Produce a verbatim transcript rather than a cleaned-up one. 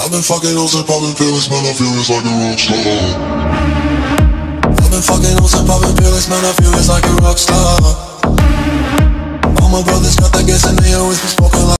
I've been fucking hoes and popping pills, man, I feel it's like a rock star. I've been fucking hoes and popping pills, man, I feel it's like a rock star. All my brothers got that gas and they always been smoking like